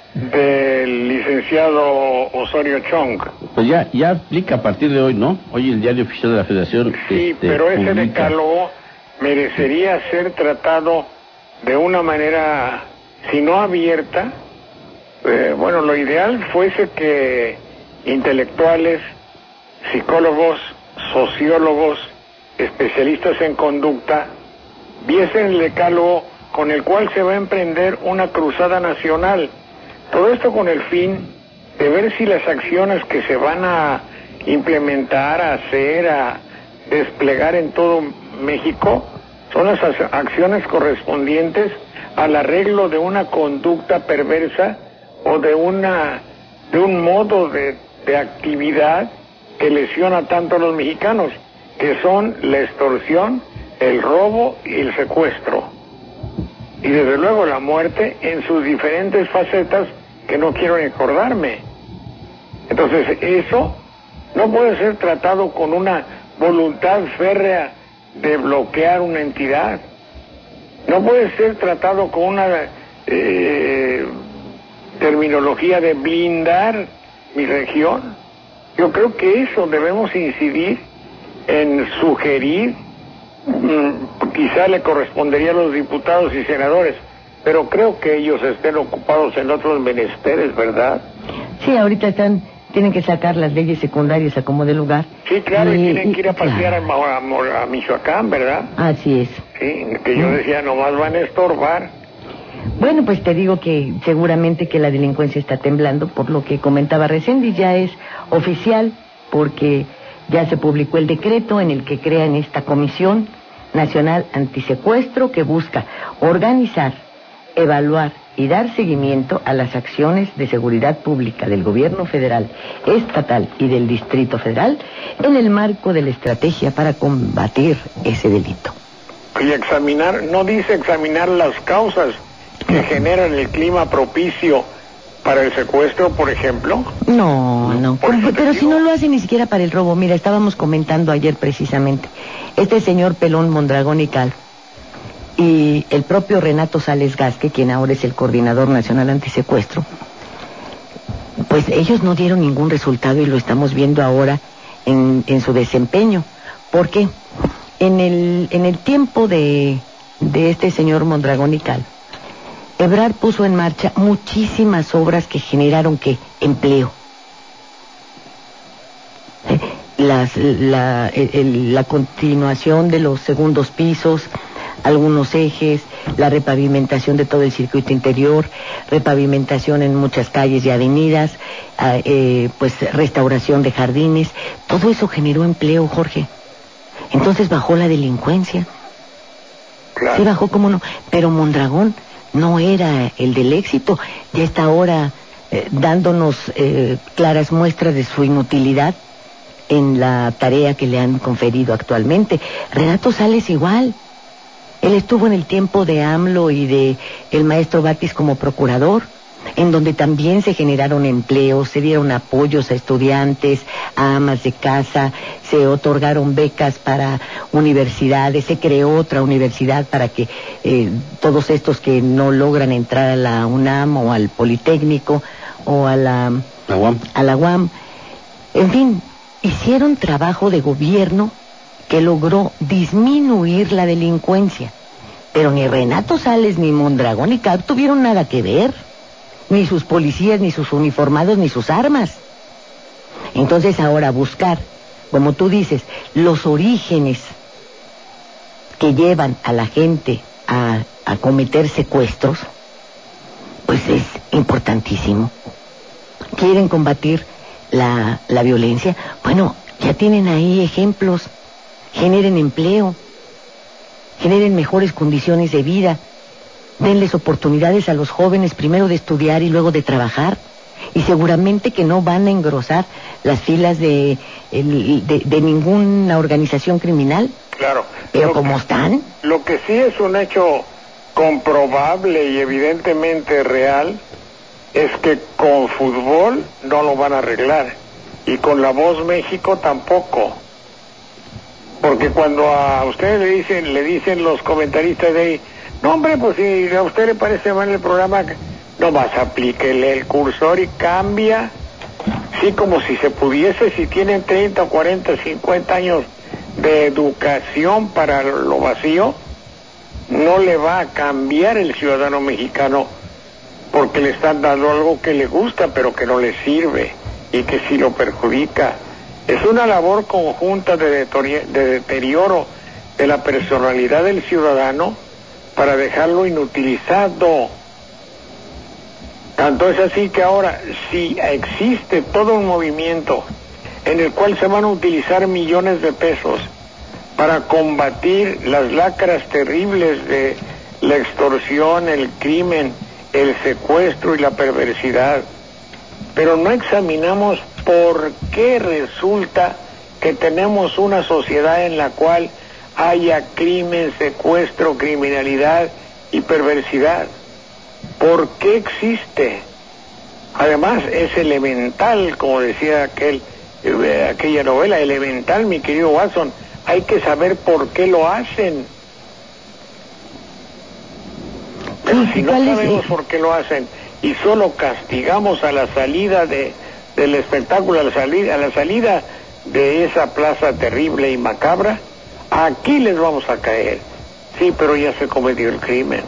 del licenciado Osorio Chong. Pues ya ya aplica a partir de hoy, ¿no? Hoy el Diario Oficial de la Federación. Sí, este, pero ese publica. decálogo merecería ser tratado de una manera, si no abierta, eh, bueno, lo ideal fuese que intelectuales, psicólogos, sociólogos, especialistas en conducta, viesen el decálogo con el cual se va a emprender una cruzada nacional. Todo esto con el fin de ver si las acciones que se van a implementar, a hacer, a desplegar en todo México, son las acciones correspondientes al arreglo de una conducta perversa o de una de un modo de, de actividad que lesiona tanto a los mexicanos, que son la extorsión, el robo y el secuestro. Y desde luego la muerte en sus diferentes facetas que no quiero recordarme. Entonces eso no puede ser tratado con una voluntad férrea de bloquear una entidad. No puede ser tratado con una eh, terminología de blindar mi región. Yo creo que eso debemos incidir en sugerir, mmm, quizá le correspondería a los diputados y senadores, pero creo que ellos estén ocupados en otros menesteres, ¿verdad? Sí, ahorita están, tienen que sacar las leyes secundarias a como de lugar. Sí, claro, y, y tienen y, que ir a pasear claro. a, a, a Michoacán, ¿verdad? Así es. Sí, que yo decía, nomás van a estorbar. Bueno, pues te digo que seguramente que la delincuencia está temblando, por lo que comentaba recién, y ya es oficial, porque ya se publicó el decreto en el que crean esta Comisión Nacional Antisecuestro que busca organizar, evaluar y dar seguimiento a las acciones de seguridad pública del gobierno federal, estatal y del Distrito Federal en el marco de la estrategia para combatir ese delito. Y examinar, no dice examinar las causas que generan el clima propicio para el secuestro, por ejemplo. No, no, pero, pero si no lo hace ni siquiera para el robo. Mira, estábamos comentando ayer precisamente, este señor Pelón Mondragón y Cal y el propio Renato Sales Gasque, quien ahora es el coordinador nacional antisecuestro, pues ellos no dieron ningún resultado y lo estamos viendo ahora en, en su desempeño. ¿Por qué? En el, en el tiempo de, de este señor Mondragón y Cal, Ebrard puso en marcha muchísimas obras que generaron, ¿qué? Empleo. Las, la, el, la continuación de los segundos pisos, algunos ejes, la repavimentación de todo el circuito interior, repavimentación en muchas calles y avenidas, eh, pues restauración de jardines. Todo eso generó empleo, Jorge. Entonces bajó la delincuencia. Claro. Sí bajó, cómo no. Pero Mondragón no era el del éxito. Ya está ahora eh, dándonos eh, claras muestras de su inutilidad en la tarea que le han conferido actualmente. Renato Sales igual. Él estuvo en el tiempo de AMLO y de el maestro Batis como procurador, en donde también se generaron empleos, se dieron apoyos a estudiantes, a amas de casa, se otorgaron becas para universidades, se creó otra universidad para que eh, todos estos que no logran entrar a la UNAM o al Politécnico o a la, la UAM. a la UAM, en fin, hicieron trabajo de gobierno que logró disminuir la delincuencia. Pero ni Renato Sales, ni Mondragón, ni Cal tuvieron nada que ver. Ni sus policías, ni sus uniformados, ni sus armas. Entonces ahora buscar, como tú dices, los orígenes que llevan a la gente a, a cometer secuestros, pues es importantísimo. ¿Quieren combatir la, la violencia? Bueno, ya tienen ahí ejemplos. Generen empleo, generen mejores condiciones de vida, denles oportunidades a los jóvenes primero de estudiar y luego de trabajar, y seguramente que no van a engrosar las filas de, el, de, de ninguna organización criminal. Claro. Pero como están... Lo que sí es un hecho comprobable y evidentemente real es que con fútbol no lo van a arreglar, y con La Voz México tampoco. Porque cuando a usted le dicen, le dicen los comentaristas de ahí, no hombre, pues si a usted le parece mal el programa, nomás aplíquele el cursor y cambia, sí, como si se pudiese, si tienen treinta, cuarenta, cincuenta años de educación para lo vacío, no le va a cambiar el ciudadano mexicano, porque le están dando algo que le gusta, pero que no le sirve, y que sí lo perjudica. Es una labor conjunta de, de deterioro de la personalidad del ciudadano para dejarlo inutilizado. Tanto es así que ahora, si existe todo un movimiento en el cual se van a utilizar millones de pesos para combatir las lacras terribles de la extorsión, el crimen, el secuestro y la perversidad, pero no examinamos por qué resulta que tenemos una sociedad en la cual haya crimen, secuestro, criminalidad y perversidad. ¿Por qué existe? Además es elemental, como decía aquel, eh, aquella novela, elemental, mi querido Watson, hay que saber por qué lo hacen. Pero si no sabemos por qué lo hacen y solo castigamos a la salida de del espectáculo, a la salida, a la salida de esa plaza terrible y macabra, aquí les vamos a caer. Sí, pero ya se cometió el crimen.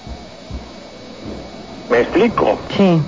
¿Me explico? Sí.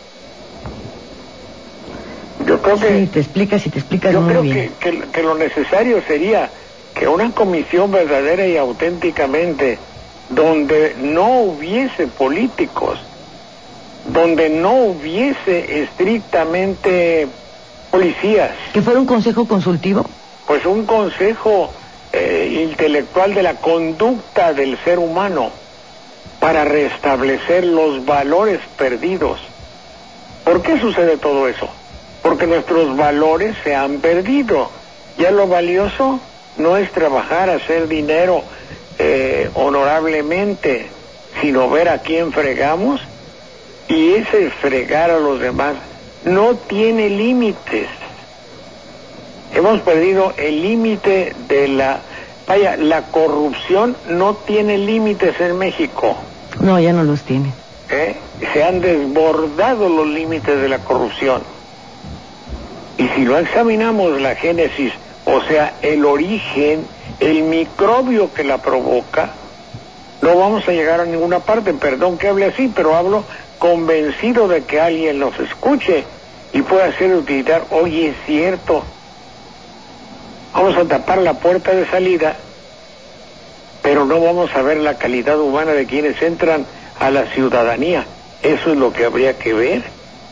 Yo creo que... Sí, te explicas y te explicas yo muy creo bien. Que, que, que lo necesario sería que una comisión verdadera y auténticamente, donde no hubiese políticos, donde no hubiese estrictamente policías. ¿Que fuera un consejo consultivo? Pues un consejo eh, intelectual de la conducta del ser humano para restablecer los valores perdidos. ¿Por qué sucede todo eso? Porque nuestros valores se han perdido. Ya lo valioso no es trabajar, hacer dinero eh, honorablemente, sino ver a quién fregamos y ese fregar a los demás no tiene límites. Hemos perdido el límite de la... Vaya, la corrupción no tiene límites en México. No, ya no los tiene. ¿Eh? Se han desbordado los límites de la corrupción. Y si no examinamos la génesis, o sea, el origen, el microbio que la provoca, no vamos a llegar a ninguna parte. Perdón que hable así, pero hablo convencido de que alguien nos escuche y pueda hacer utilizar, oye, es cierto, vamos a tapar la puerta de salida, pero no vamos a ver la calidad humana de quienes entran a la ciudadanía. Eso es lo que habría que ver.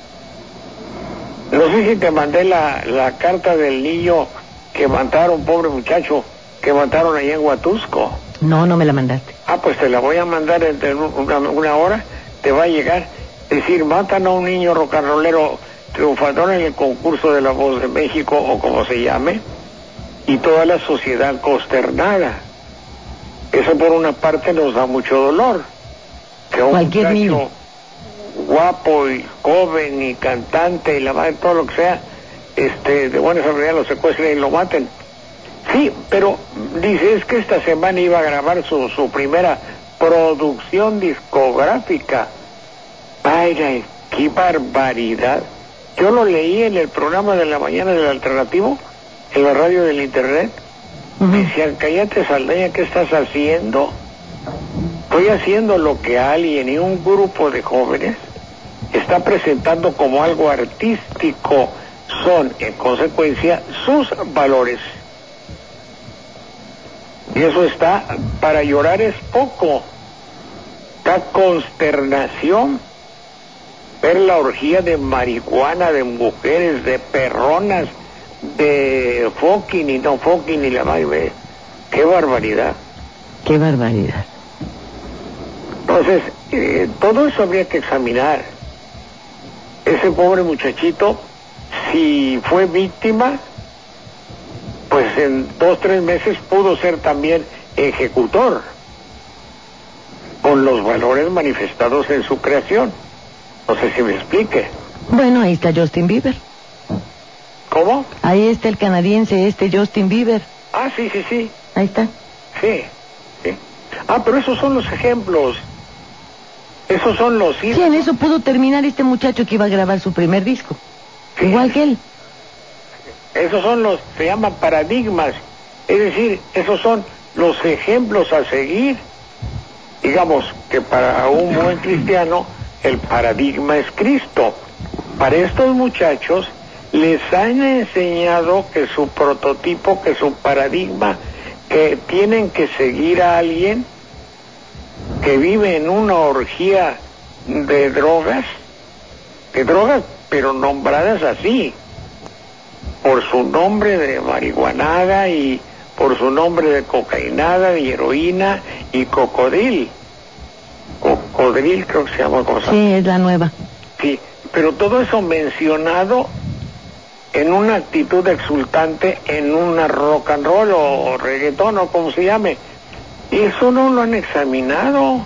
No sé si te mandé la, la carta del niño que mataron, pobre muchacho, que mataron allá en Huatusco. No, no me la mandaste. Ah, pues te la voy a mandar entre una, una hora, te va a llegar. Decir, matan a un niño rocanrolero triunfador en el concurso de La Voz de México, o como se llame, y toda la sociedad consternada. Eso por una parte nos da mucho dolor. Que un Cualquier muchacho niño guapo y joven y cantante y la madre, todo lo que sea, este, de buena seguridad lo secuestren y lo maten. Sí, pero dice, es que esta semana iba a grabar su, su primera producción discográfica. Ay, qué barbaridad. Yo lo leí en el programa de la mañana del Alternativo, en la radio del internet. Uh-huh. Decían, cállate Saldaña, ¿qué estás haciendo? Estoy haciendo lo que alguien y un grupo de jóvenes está presentando como algo artístico. Son, en consecuencia, sus valores. Y eso está, para llorar es poco. Da consternación ver la orgía de marihuana, de mujeres, de perronas, de fucking y no fucking y la madre. ¡Qué barbaridad! ¡Qué barbaridad! Entonces, eh, todo eso habría que examinar. Ese pobre muchachito, si fue víctima, pues en dos, tres meses pudo ser también ejecutor, con los valores manifestados en su creación. No sé si me explique. Bueno, ahí está Justin Bieber. ¿Cómo? Ahí está el canadiense, este Justin Bieber. Ah, sí, sí, sí. Ahí está. Sí, sí. Ah, pero esos son los ejemplos. Esos son los... Sí, en eso pudo terminar este muchacho que iba a grabar su primer disco. Sí. Igual que él. Esos son los, se llaman paradigmas. Es decir, esos son los ejemplos a seguir. Digamos que para un buen cristiano, el paradigma es Cristo. Para estos muchachos, les han enseñado que su prototipo, que su paradigma, que tienen que seguir a alguien que vive en una orgía de drogas, de drogas, pero nombradas así, por su nombre de marihuanada y por su nombre de cocainada, de heroína y cocodril. Cocodril creo que se llama cosa. Sí, es la nueva. Sí, pero todo eso mencionado en una actitud exultante, en una rock and roll o reggaetón o como se llame. Y eso no lo han examinado.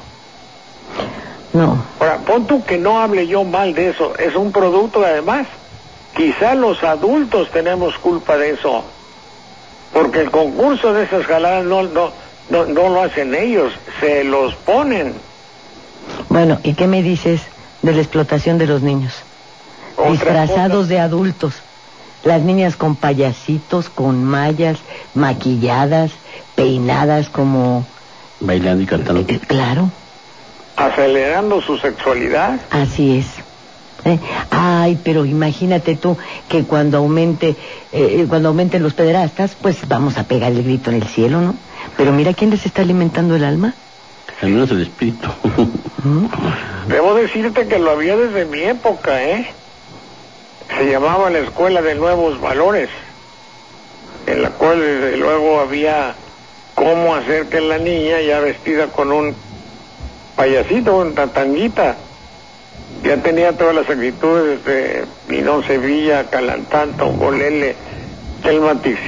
No. Ahora, pon tú que no hable yo mal de eso. Es un producto, además. Quizá los adultos tenemos culpa de eso. Porque el concurso de esas jaladas no, no, no, no lo hacen ellos, se los ponen. Bueno, ¿y qué me dices de la explotación de los niños? Disfrazados cosa? de adultos. Las niñas con payasitos, con mallas, maquilladas, peinadas como... Bailando y cantando. Eh, claro. Acelerando su sexualidad. Así es. ¿Eh? Ay, pero imagínate tú que cuando aumente, eh, cuando aumenten los pederastas, pues vamos a pegar el grito en el cielo, ¿no? Pero mira quién les está alimentando el alma. Al menos el espíritu. ¿Mm? Debo decirte que lo había desde mi época, ¿eh? Se llamaba la Escuela de Nuevos Valores, en la cual desde luego había cómo hacer que la niña, ya vestida con un payasito, una tanguita, ya tenía todas las actitudes de Minón Sevilla, Calantán, Tongolele, Telma Tixiú,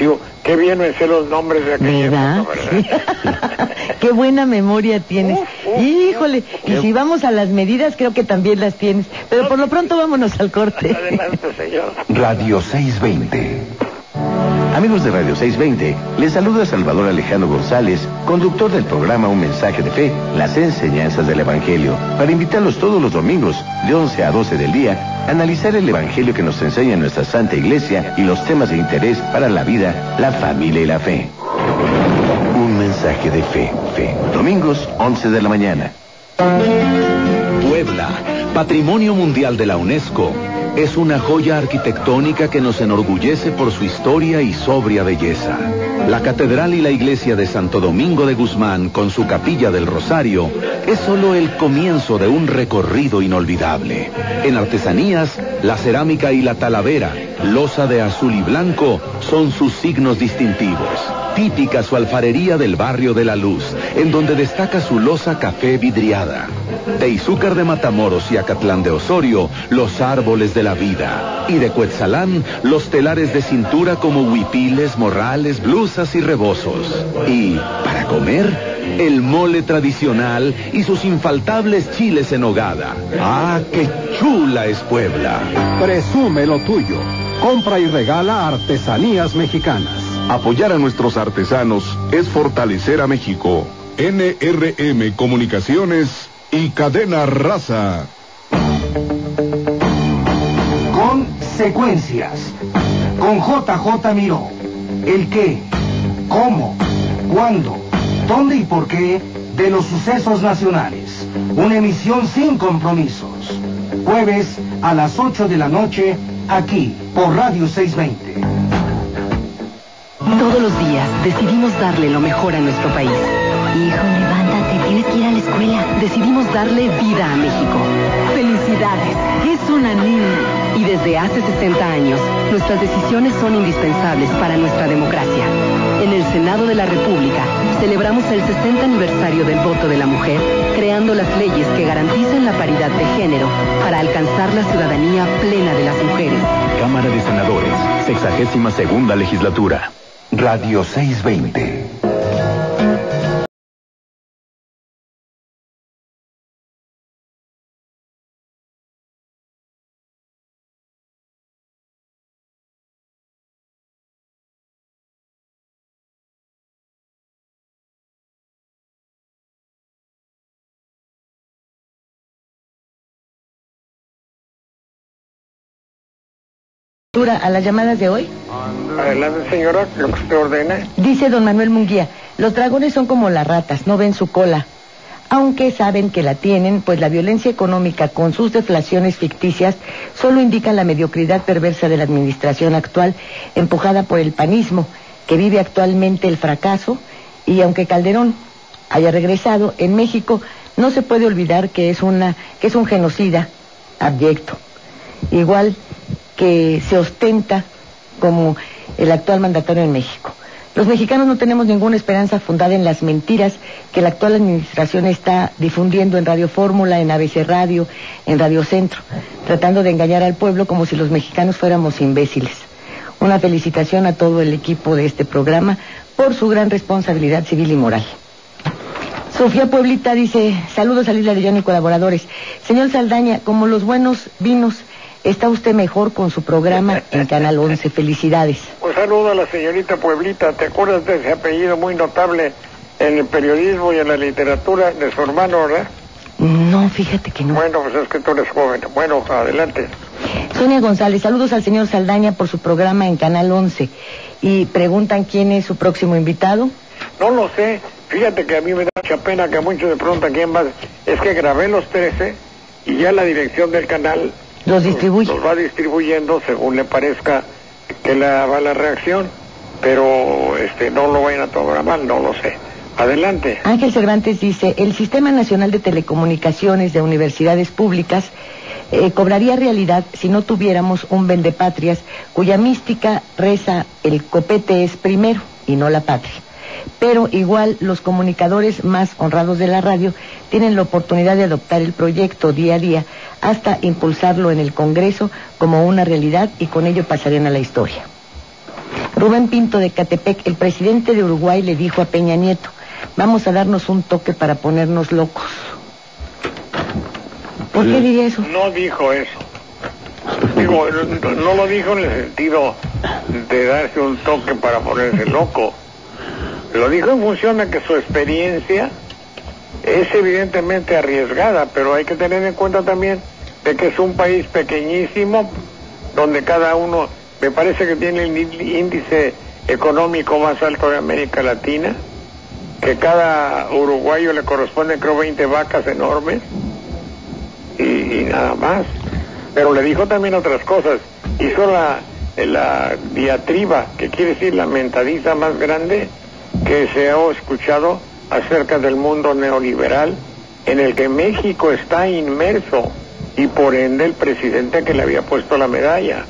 Qué bien me sé los nombres de aquella ¿Verdad? época, ¿verdad? Qué buena memoria tienes. Uh, uh, Híjole, uh, y si vamos a las medidas, creo que también las tienes. Pero por lo pronto vámonos al corte. Adelante, señor. Radio seiscientos veinte. Amigos de Radio seiscientos veinte, les saluda Salvador Alejandro González, conductor del programa Un Mensaje de Fe, las enseñanzas del Evangelio, para invitarlos todos los domingos, de once a doce del día, a analizar el Evangelio que nos enseña nuestra Santa Iglesia y los temas de interés para la vida, la familia y la fe. Un Mensaje de Fe, Fe. Domingos, once de la mañana. Puebla, Patrimonio Mundial de la UNESCO, es una joya arquitectónica que nos enorgullece por su historia y sobria belleza. La catedral y la iglesia de Santo Domingo de Guzmán, con su capilla del Rosario, es solo el comienzo de un recorrido inolvidable. En artesanías, la cerámica y la talavera, loza de azul y blanco, son sus signos distintivos. Típica su alfarería del barrio de La Luz, en donde destaca su loza café vidriada. De Izúcar de Matamoros y Acatlán de Osorio, los árboles de la vida. Y de Cuetzalán, los telares de cintura como huipiles, morrales, blusas y rebozos. Y, para comer, el mole tradicional y sus infaltables chiles en nogada. ¡Ah, qué chula es Puebla! Presume lo tuyo. Compra y regala artesanías mexicanas. Apoyar a nuestros artesanos es fortalecer a México. N R M Comunicaciones y Cadena Raza. Consecuencias. Con J J Miró. El qué, cómo, cuándo, dónde y por qué de los sucesos nacionales. Una emisión sin compromisos. Jueves a las ocho de la noche, aquí, por Radio seiscientos veinte. Todos los días decidimos darle lo mejor a nuestro país. Hijo, levántate, tienes que ir a la escuela. Decidimos darle vida a México. ¡Felicidades! Es una niña. Y desde hace sesenta años, nuestras decisiones son indispensables para nuestra democracia. En el Senado de la República, celebramos el sesenta aniversario del voto de la mujer, creando las leyes que garanticen la paridad de género para alcanzar la ciudadanía plena de las mujeres. Cámara de Senadores, sexagésima segunda legislatura. Radio seiscientos veinte. A las llamadas de hoy. Adelante, señora, lo que usted ordena. Dice don Manuel Munguía, los dragones son como las ratas, no ven su cola. Aunque saben que la tienen, pues la violencia económica con sus deflaciones ficticias solo indica la mediocridad perversa de la administración actual, empujada por el panismo, que vive actualmente el fracaso, y aunque Calderón haya regresado, en México no se puede olvidar que es una, que es un genocida abyecto. Igual que se ostenta como el actual mandatario en México. Los mexicanos no tenemos ninguna esperanza fundada en las mentiras que la actual administración está difundiendo en Radio Fórmula, en A B C Radio, en Radio Centro, tratando de engañar al pueblo como si los mexicanos fuéramos imbéciles. Una felicitación a todo el equipo de este programa por su gran responsabilidad civil y moral. Sofía Pueblita dice, saludos a Lilia de Llano y colaboradores. Señor Saldaña, como los buenos vinos, está usted mejor con su programa en Canal once. Felicidades. Un saludo a la señorita Pueblita. ¿Te acuerdas de ese apellido muy notable en el periodismo y en la literatura de su hermano, verdad? No, fíjate que no. Bueno, pues es que tú eres joven. Bueno, adelante. Sonia González, saludos al señor Saldaña por su programa en Canal once. Y preguntan quién es su próximo invitado. No lo sé. Fíjate que a mí me da mucha pena que muchos me preguntan quién va. Es que grabé los trece y ya la dirección del canal los distribuye. Los va distribuyendo según le parezca que la, va la reacción, pero este no lo vayan a tomar mal, no lo sé. Adelante. Ángel Cervantes dice, el Sistema Nacional de Telecomunicaciones de Universidades Públicas eh, cobraría realidad si no tuviéramos un vendepatrias cuya mística reza el copete es primero y no la patria. Pero igual los comunicadores más honrados de la radio tienen la oportunidad de adoptar el proyecto día a día hasta impulsarlo en el Congreso como una realidad y con ello pasarían a la historia. Rubén Pinto de Catepec, el presidente de Uruguay le dijo a Peña Nieto, vamos a darnos un toque para ponernos locos. ¿Por qué diría eso? No dijo eso. Digo, no, no lo dijo en el sentido de darse un toque para ponerse loco. Lo dijo en función de que su experiencia es evidentemente arriesgada, pero hay que tener en cuenta también de que es un país pequeñísimo, donde cada uno, me parece que tiene el índice económico más alto de América Latina, que cada uruguayo le corresponden creo veinte vacas enormes, y, y nada más. Pero le dijo también otras cosas, hizo la, la diatriba, que quiere decir la mentadiza más grande que se ha escuchado acerca del mundo neoliberal en el que México está inmerso, y por ende el presidente que le había puesto la medalla.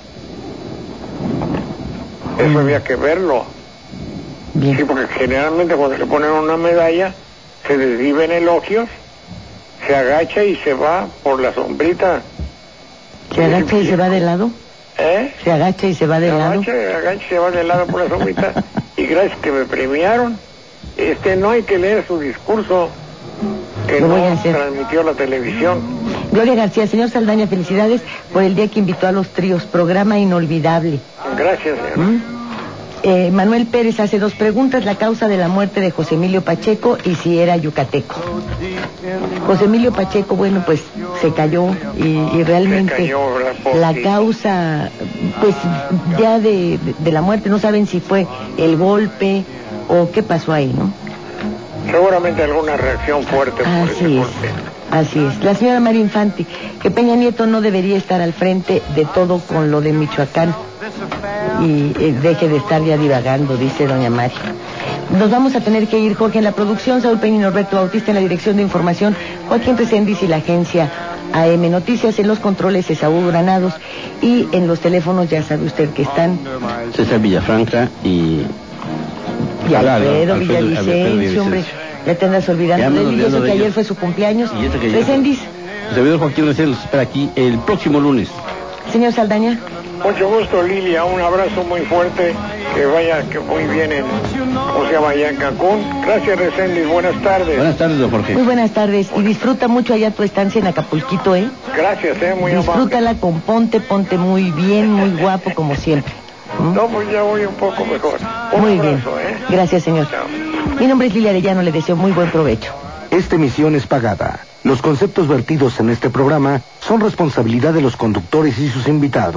Eso había que verlo. Bien. Sí, porque generalmente cuando le ponen una medalla se desviven elogios, se agacha y se va por la sombrita. ¿Se agacha y se va de lado? ¿Eh? ¿Se agacha y se va de se lado? Agacha, agacha y se va de lado por la sombrita. Y gracias que me premiaron. Este, no hay que leer su discurso que Lo no voy a hacer. transmitió la televisión. Gloria García, señor Saldaña, felicidades por el día que invitó a los tríos, programa inolvidable. Gracias, señor. ¿Mm? Eh, Manuel Pérez hace dos preguntas, la causa de la muerte de José Emilio Pacheco y si era yucateco. José Emilio Pacheco, bueno, pues se cayó y, y realmente Se cayó, ¿verdad? la Pobrecito. causa, pues ya de, de, de la muerte, no saben si fue el golpe o qué pasó ahí, ¿no? Seguramente alguna reacción fuerte por ese Así es, golpe. así es. La señora María Infante, que Peña Nieto no debería estar al frente de todo con lo de Michoacán y eh, deje de estar ya divagando, dice doña Mari. Nos vamos a tener que ir, Jorge, en la producción, Saúl Peña y Norberto Bautista en la dirección de información, Joaquín Reséndiz y la agencia A M Noticias, en los controles Esaú Granados y en los teléfonos ya sabe usted que están César Villafranca y... y Alfredo, Alfredo Alfredo, Villavicencio, Alfredo hombre, Villavicencio. ya te andas olvidando Ya me de él, y olvidando eso de que ayer ellos. fue su cumpleaños. Y eso que ya- Reséndiz, El servidor Joaquín Reséndiz los espera aquí el próximo lunes. señor Saldaña. Mucho gusto, Lilia, un abrazo muy fuerte, que vaya que muy bien en, ¿cómo se llama, allá en Cancún? Gracias, Reséndiz, buenas tardes. Buenas tardes, don Jorge. Muy buenas tardes y disfruta mucho allá tu estancia en Acapulquito, ¿eh? Gracias, eh, muy amable. Disfrútala con ponte, ponte muy bien, muy guapo como siempre. ¿Mm? No, pues ya voy un poco mejor. Un Muy abrazo, bien. ¿eh? Gracias, señor. Chao. Mi nombre es Lilia Arellano, le deseo muy buen provecho. Esta emisión es pagada. Los conceptos vertidos en este programa son responsabilidad de los conductores y sus invitados.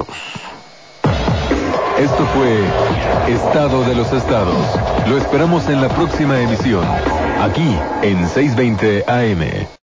Esto fue Estado de los Estados. Lo esperamos en la próxima emisión, aquí en seiscientos veinte A M.